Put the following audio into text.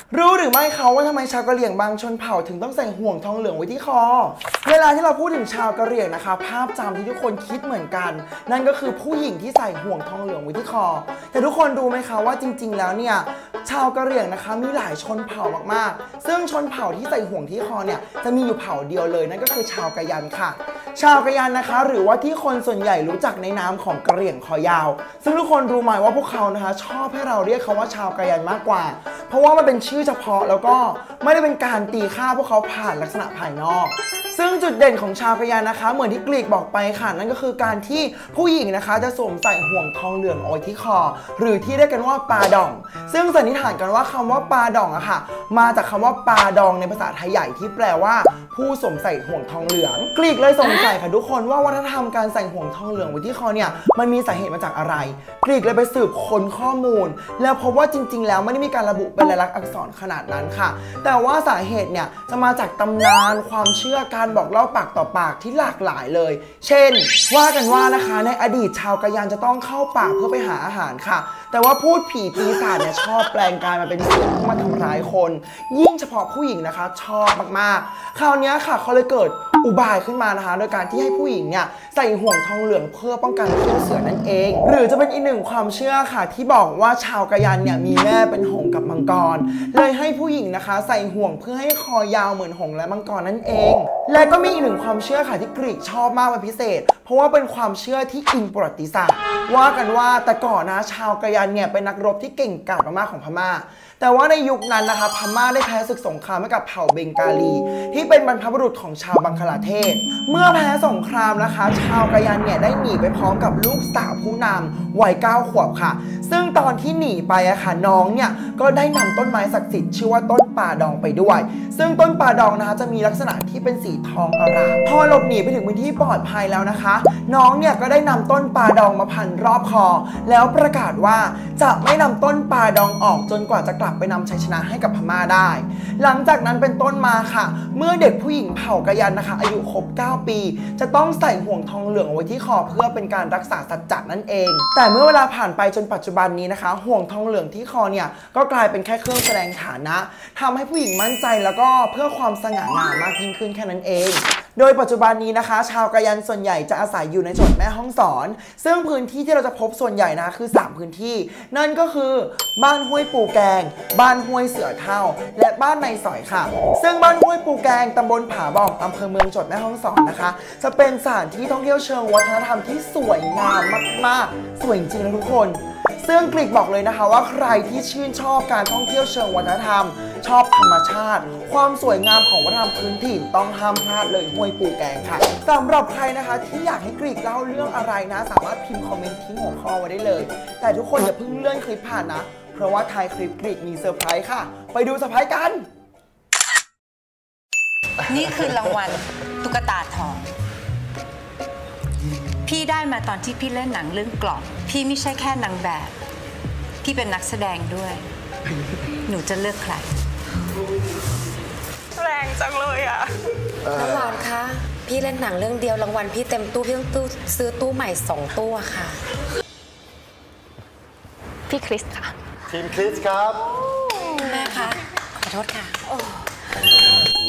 รู้หรือไม่เขาว่าทำไมชาวกะเหรี่ยงบางชนเผ่าถึงต้องใส่ห่วงทองเหลืองไว้ที่คอเวลาที่เราพูดถึงชาวกะเหรี่ยงนะคะภาพจำที่ทุกคนคิดเหมือนกันนั่นก็คือผู้หญิงที่ใส่ห่วงทองเหลืองไว้ที่คอแต่ทุกคนรู้ไหมคะว่าจริงๆแล้วเนี่ยชาวกะเหรี่ยงนะคะมีหลายชนเผ่ามากๆซึ่งชนเผ่าที่ใส่ห่วงที่คอเนี่ยจะมีอยู่เผ่าเดียวเลยนั่นก็คือชาวกะยันค่ะชาวกะยันนะคะหรือว่าที่คนส่วนใหญ่รู้จักในนามของกะเหรี่ยงคอยาวซึ่งทุกคนรู้ไหมว่าพวกเขานะคะชอบให้เราเรียกเขาว่าชาวกะยันมากกว่าเพราะว่ามันเป็นชื่อเฉพาะแล้วก็ไม่ได้เป็นการตีค่าพวกเขาผ่านลักษณะภายนอกซึ่งจุดเด่นของชาวกะยันนะคะเหมือนที่กรีกบอกไปค่ะนั่นก็คือการที่ผู้หญิงนะคะจะสวมใส่ห่วงทองเหลืองเอาไว้ที่คอหรือที่เรียกกันว่าปาดองซึ่งสันนิษฐานกันว่าคำว่าปาดองอะค่ะมาจากคำว่าปาดองในภาษาไทยใหญ่ที่แปลว่าผู้สวมใส่ห่วงทองเหลืองกรีกเลยสงสัยค่ะทุกคนว่าวัฒนธรรมการใส่ห่วงทองเหลืองไว้ที่คอเนี่ยมันมีสาเหตุมาจากอะไรกรีกเลยไปสืบค้นข้อมูลแล้วพบว่าจริงๆแล้วไม่ได้มีการระบุเป็นลายลักษณ์อักษรขนาดนั้นค่ะแต่ว่าสาเหตุเนี่ยจะมาจากตำนานความเชื่อการบอกเล่าปากต่อปากที่หลากหลายเลยเช่นว่ากันว่านะคะในอดีตชาวกะยันจะต้องเข้าป่าเพื่อไปหาอาหารค่ะแต่ว่าพูดผีปีศาจเนี่ยชอบแปลงกายมาเป็นเสือเพื่อมาทำร้ายคนยิ่งเฉพาะผู้หญิงนะคะชอบมากๆคราวนี้ค่ะเขาเลยเกิดอุบายขึ้นมานะคะโดยการที่ให้ผู้หญิงเนี่ยใส่ห่วงทองเหลืองเพื่อป้องกันเขี้ยวเสือนั่นเองหรือจะเป็นอีกหนึ่งความเชื่อค่ะที่บอกว่าชาวกะยันเนี่ยมีแม่เป็นหงส์กับมังกรเลยให้ผู้หญิงนะคะใส่ห่วงเพื่อให้คอยาวเหมือนหงส์และมังกรนั่นเองและก็มีอีกหนึ่งความเชื่อค่ะที่กรีกชอบมากเป็นพิเศษเพราะว่าเป็นความเชื่อที่อิงประวัติศาสตร์ว่ากันว่าแต่ก่อนนะชาวกะยันเนี่ยเป็นนักรบที่เก่งกาจมากๆของพม่าแต่ว่าในยุคนั้นนะคะพม่าได้แพ้ศึกสงครามให้กับเผ่าเบงกาลีที่เป็นบรรพบุรุษของชาวบังคลาเทศเมื่อแพ้สงครามนะคะชาวกะยันเนี่ยได้หนีไปพร้อมกับลูกสาวผู้นำวัย9 ขวบค่ะซึ่งตอนที่หนีไปอะค่ะน้องเนี่ยก็ได้นำต้นไม้ศักดิ์สิทธิ์ชื่อว่าต้นปาดองไปด้วยซึ่งต้นปาดองนะคะจะมีลักษณะที่เป็นสีทองอร่ามพอหลบหนีไปถึงพื้นที่ปลอดภัยแล้วนะคะน้องเนี่ยก็ได้นำต้นปาดองมาพันรอบคอแล้วประกาศว่าจะไม่นำต้นปาดองออกจนกว่าจะกลับไปนำชัยชนะให้กับพม่าได้หลังจากนั้นเป็นต้นมาค่ะเมื่อเด็กผู้หญิงเผ่ากะยันนะคะอายุครบ9 ปีจะต้องใส่ห่วงทองเหลืองเอาไว้ที่คอเพื่อเป็นการรักษาสัจจะนั่นเองแต่เมื่อเวลาผ่านไปจนปัจจุบันนี้นะคะห่วงทองเหลืองที่คอเนี่ยก็กลายเป็นแค่เครื่องแสดงฐานะทำให้ผู้หญิงมั่นใจแล้วก็เพื่อความสง่างามมากยิ่งขึ้นแค่นั้นเองโดยปัจจุบันนี้นะคะชาวกะยันส่วนใหญ่จะอาศัยอยู่ในจังหวัดแม่ฮ่องสอนซึ่งพื้นที่ที่เราจะพบส่วนใหญ่นะคือ3 พื้นที่นั่นก็คือบ้านห้วยปูแกงบ้านห้วยเสือเท่าและบ้านในสอยค่ะซึ่งบ้านห้วยปูแกงตำบลผาบ่องอำเภอเมืองจังหวัดแม่ฮ่องสอนนะคะจะเป็นสถานที่ท่องเที่ยวเชิงวัฒนธรรมที่สวยงามมากๆสวยจริงๆนะทุกคนซึ่งกรีกบอกเลยนะคะว่าใครที่ชื่นชอบการท่องเที่ยวเชิงวัฒนธรรมชอบธรรมชาติความสวยงามของวัฒนธรรมพื้นถิ่นต้องห้ามพลาดเลยห้วยปูแกงค่ะสำหรับใครนะคะที่อยากให้กรีกเล่าเรื่องอะไรนะสามารถพิมพ์คอมเมนต์ทิ้งหัวข้อไว้ได้เลยแต่ทุกคนอย่าเพิ่งเลื่อนคลิปผ่านนะเพราะว่าท้ายคลิปกรีกมีเซอร์ไพรส์ค่ะไปดูเซอร์ไพรส์กันนี่คือรางวัลตุ๊กตาทองพี่ได้มาตอนที่พี่เล่นหนังเรื่องกล่องพี่ไม่ใช่แค่นางแบบพี่เป็นนักแสดงด้วยหนูจะเลือกใครแรงจังเลยอ่ะน้ำหวานคะพี่เล่นหนังเรื่องเดียวรางวัลพี่เต็มตู้พี่ต้องซื้อตู้ใหม่2 ตู้ค่ะพี่คริสค่ะทีมคริสครับแม่คะขอโทษค่ะ